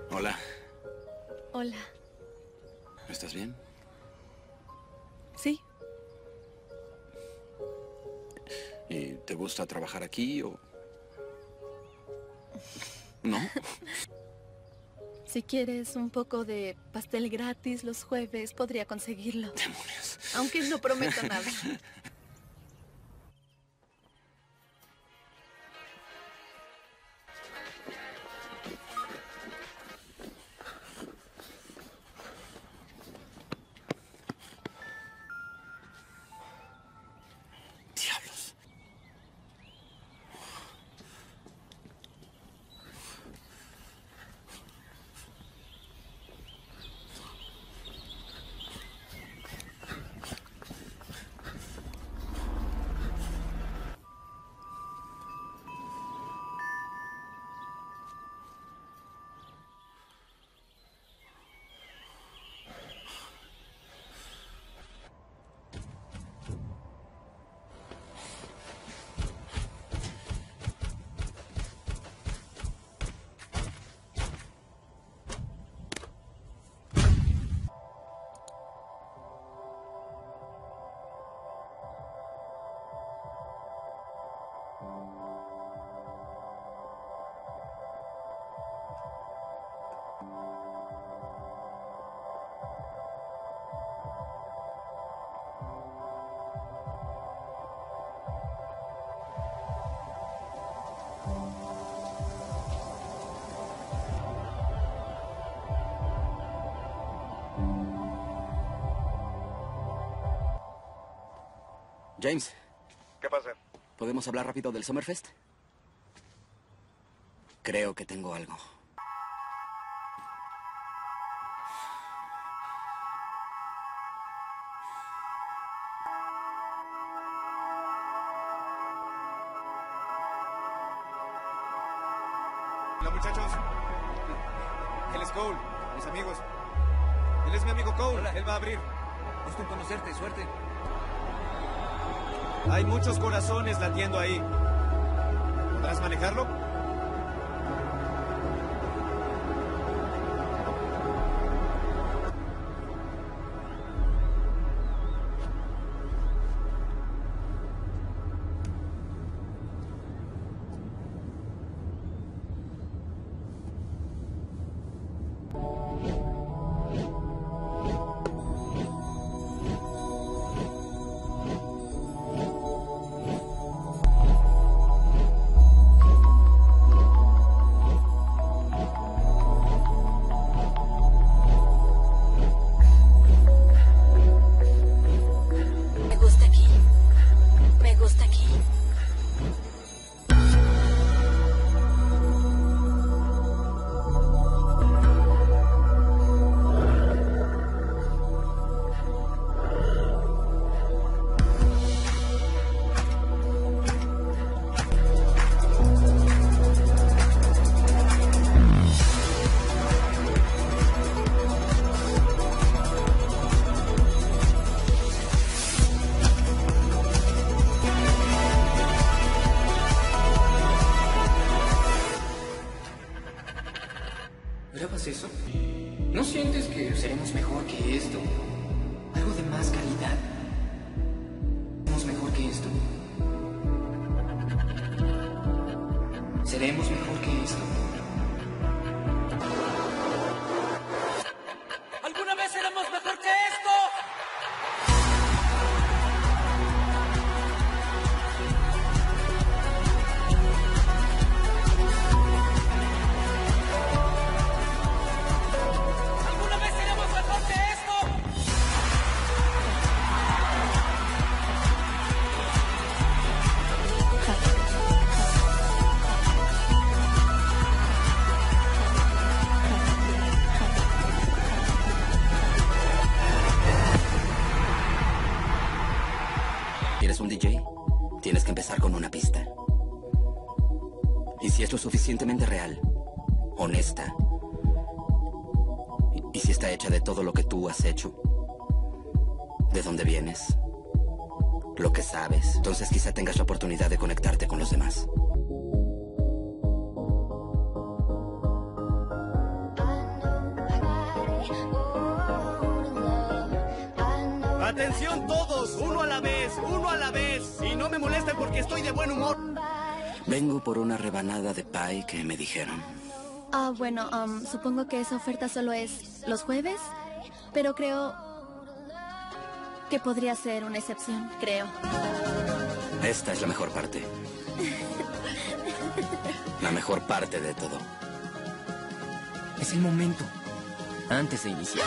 Hola. Hola. ¿Estás bien? Sí. ¿Y te gusta trabajar aquí o...? ¿No? Si quieres un poco de pastel gratis los jueves, podría conseguirlo. Demonios. Aunque no prometo nada. Diablos. James, ¿Qué pasa? ¿podemos hablar rápido del Summerfest? Creo que tengo algo. Hola, muchachos. Él es Cole, mis amigos. Él es mi amigo Cole. Hola. Él va a abrir. Gusto en conocerte, suerte. Hay muchos corazones latiendo ahí. ¿Podrás manejarlo? Me gusta aquí. Me gusta aquí. ¿Grabas eso? ¿No sientes que seremos mejor que esto? Algo de más calidad. Seremos mejor que esto. Seremos mejor que esto. ¿Alguna vez seremos mejor que esto? ¿Alguna vez seremos mejor que esto? ¿Quieres un DJ? Tienes que empezar con una pista. Y si es lo suficientemente real, honesta, y si está hecha de todo lo que tú has hecho, de dónde vienes, lo que sabes, entonces quizá tengas la oportunidad de conectarte con los demás. I ¡Atención todos! ¡Uno a la vez! ¡Uno a la vez! Y no me molesten porque estoy de buen humor. Vengo por una rebanada de pie que me dijeron. Ah, bueno, supongo que esa oferta solo es los jueves, pero creo que podría ser una excepción, creo. Esta es la mejor parte. La mejor parte de todo. Es el momento. Antes de iniciar.